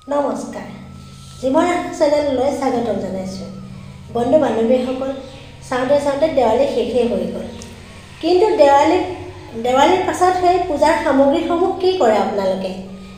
নমস্কাৰ জীৱন চেনেললৈ স্বাগতম জনাইছোঁ। বন্ধু বান্ধৱীসকল, চাওঁতে দেৱালী শেষেই হৈ গ'ল। কিন্তু দেৱালীৰ পাছত সেই পূজাৰ সামগ্ৰীসমূহ কি কৰে আপোনালোকে?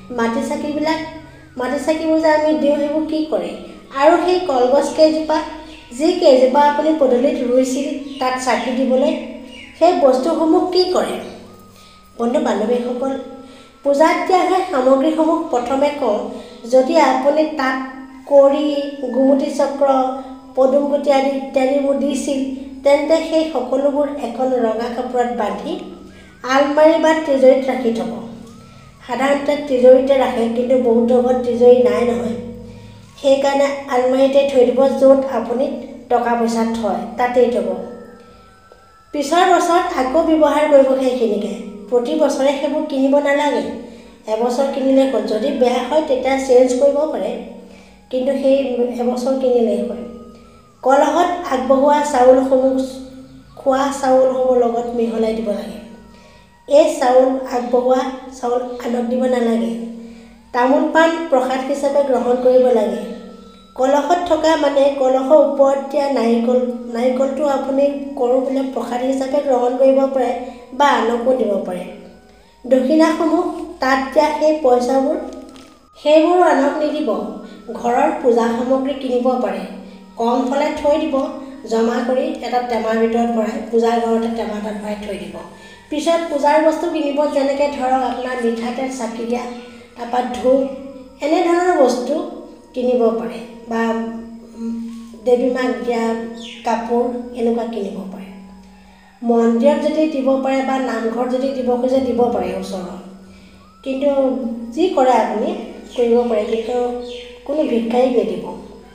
মাটি চাকিবোৰ যে আমি দিওঁ সেইবোৰ কি কৰে? আৰু সেই কলগছ কেইজোপা আপুনি পদূলিত ৰুইছিল তাত চাকি দিবলৈ সেই বস্তুসমূহ কি কৰে? বন্ধু বান্ধৱীসকল, পূজাত দিয়া সেই সামগ্ৰীসমূহ প্ৰথমে কওঁ। যদি আপুনি তাত কৰি গুমুটি চক্ৰ পদুমগুটি আদি ইত্যাদিবোৰ দিছিল, তেন্তে সেই সকলোবোৰ এখন ৰঙা কাপোৰত বান্ধি আলমাৰি বা তিজুৰিত ৰাখি থ'ব। সাধাৰণতে তিজুৰিতে ৰাখে, কিন্তু বহুতৰ ঘৰত তিজুৰি নাই নহয়। সেইকাৰণে আলমাৰিতে থৈ দিব, য'ত আপুনি টকা পইচা থয় তাতেই থ'ব। পিছৰ বছৰত আকৌ ব্যৱহাৰ কৰিব সেইখিনিকে। প্ৰতি বছৰে সেইবোৰ কিনিব নালাগে। এবছৰ কিনিলে হ'ল। যদি বেয়া হয় তেতিয়া চেঞ্জ কৰিব পাৰে, কিন্তু সেই এবছৰ কিনিলেই হয়। কলহত আগবঢ়োৱা খোৱা চাউলসমূহ লগত মিহলাই দিব লাগে। এই আগবঢ়োৱা চাউল আনক দিব নালাগে। তামোল পাণ প্ৰসাদ হিচাপে গ্ৰহণ কৰিব লাগে। কলহত থকা মানে কলহৰ ওপৰত দিয়া নাৰিকলটো আপুনি কৰোঁ বোলে প্ৰসাদ হিচাপে গ্ৰহণ কৰিব পাৰে বা আনকো দিব পাৰে। দক্ষিণাসমূহ তাত দিয়া সেই পইচাবোৰ সেইবোৰ আনক নিদিব। ঘৰৰ পূজা সামগ্ৰী কিনিব পাৰে। কম হ'লে থৈ দিব, জমা কৰি এটা টেমাৰ ভিতৰত ভৰাই পূজাৰ ঘৰতে টেমা এটাত ভৰাই থৈ দিব। পিছত পূজাৰ বস্তু কিনিব, যেনেকৈ ধৰক আপোনাৰ মিঠাতেল চাকি দিয়া, তাৰপৰা ধূপ, এনেধৰণৰ বস্তু কিনিব পাৰে বা দেৱী মাক দিয়া কাপোৰ এনেকুৱা কিনিব পাৰে। মন্দিৰত যদি দিব পাৰে বা নামঘৰত যদি দিব খোজে দিব পাৰে ওচৰত। কিন্তু যি কৰে আপুনি কৰিব পাৰে, কিন্তু কোনো ভিক্ষাৰীক নিদিব।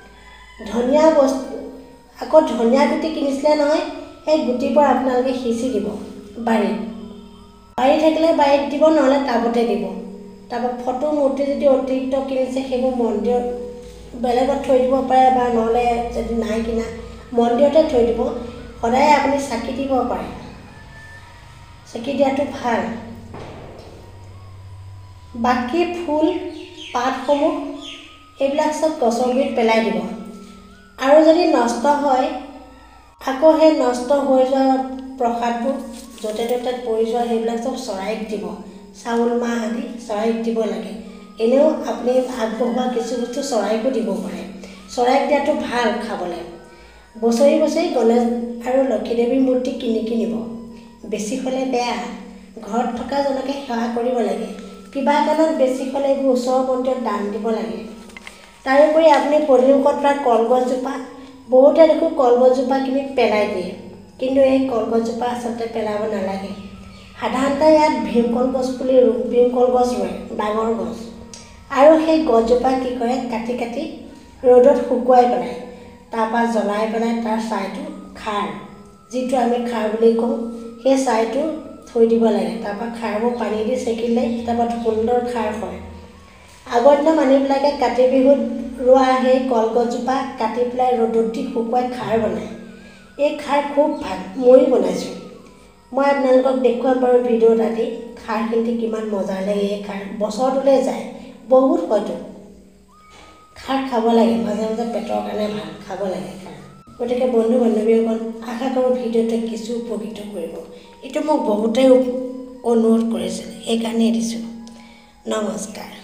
ধনিয়া গুটি কিনিছিলে নহয়, সেই গুটিবোৰ আপোনালোকে সিঁচি দিব বাৰী থাকিলে বাৰীত দিব, নহ'লে টাবতে দিব। তাৰপৰা ফটো মূৰ্তি যদি অতিৰিক্ত কিনিছে সেইবোৰ মন্দিৰত বেলেগত থৈ দিব পাৰে, বা নহ'লে যদি নাই কিনা মন্দিৰতে থৈ দিব। সদায় আপুনি চাকি দিব পাৰে, চাকি দিয়াটো ভাল। বাকী ফুল পাতসমূহ এইবিলাক চব গছৰ গুৰিত পেলাই দিব। আৰু যদি নষ্ট হয়, আকৌ সেই নষ্ট হৈ যোৱা প্ৰসাদবোৰ য'তে ত'তে পৰি যোৱা সেইবিলাক চব চৰাইক দিব। চাউল মাহ আদি চৰাইক দিব লাগে। এনেও আপুনি আগবঢ়োৱা কিছু বস্তু চৰাইকো দিব পাৰে। চৰাইক দিয়াটো ভাল খাবলৈ। বছৰি গণেশ আৰু লক্ষীদেৱীৰ মূৰ্তি কিনিব। বেছি হ'লে বেয়া। ঘৰত থকা জনকে সেৱা কৰিব লাগে। কিবা কাৰণত বেছি হ'লে এইবোৰ ওচৰৰ মন্দিৰত দান দিব লাগে। তাৰোপৰি আপুনি পদূলিমুখত থকা কলগছজোপা, বহুতে দেখোঁ কলগছজোপা কিনি পেলাই দিয়ে, কিন্তু এই কলগছজোপা আচলতে পেলাব নালাগে। সাধাৰণতে ইয়াত ভীমকল গছ ৰুৱে, ডাঙৰ গছ। আৰু সেই গছজোপা কি কৰে, কাটি ৰ'দত শুকুৱাই পেলাই, তাৰপৰা জ্বলাই পেলাই তাৰ ছাইটো যিটো আমি খাৰ বুলি কওঁ, সেই ছাইটো থৈ দিব লাগে। তাৰপৰা খাৰবোৰ পানী দি চেকিলে তাৰপৰা সুন্দৰ খাৰ হয়। আগৰ দিনৰ মানুহবিলাকে কাতি বিহুত ৰোৱা সেই কলগছজোপা কাটি পেলাই ৰ'দত দি শুকুৱাই খাৰ বনায়। এই খাৰ খুব ভাল, ময়ো বনাইছোঁ। মই আপোনালোকক দেখুৱাম বাৰু ভিডিঅ'ত আদি। খাৰখিনি কিমান মজা লাগে। এই খাৰ বছৰটোলৈ যায়, বহুত হয়তো। খাৰ খাব লাগে, মাজে মাজে পেটৰ কাৰণে ভাল, খাব লাগে খাৰ। গতিকে বন্ধু বান্ধৱীসকল, আশা কৰোঁ ভিডিঅ'টোৱে কিছু উপকৃত কৰিব। এইটো মোক বহুতেই অনুৰোধ কৰিছিল, সেইকাৰণেই দিছোঁ। নমস্কাৰ।